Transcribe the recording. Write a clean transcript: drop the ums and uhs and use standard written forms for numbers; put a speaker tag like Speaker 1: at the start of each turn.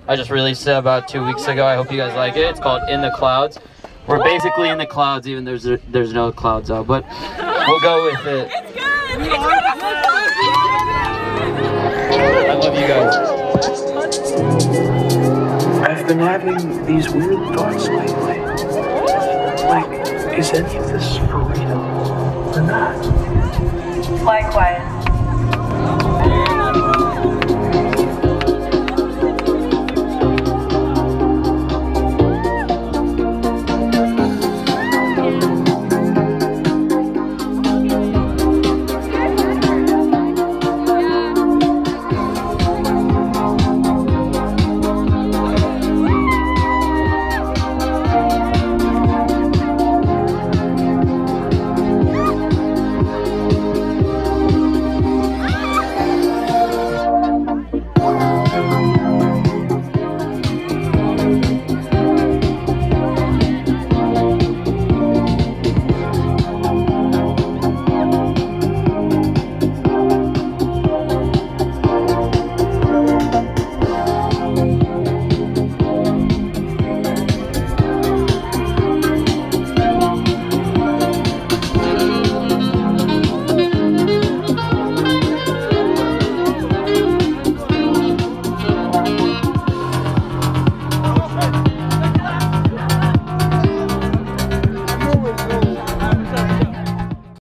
Speaker 1: I just released it about 2 weeks ago. I hope you guys like it. It's called In the Clouds. We're basically in the clouds, even there's no clouds out, but we'll go with it.
Speaker 2: It's good. It's good.
Speaker 1: I love you guys.
Speaker 3: I've been having these weird thoughts lately. Like, is any of this for real or not?
Speaker 2: Likewise.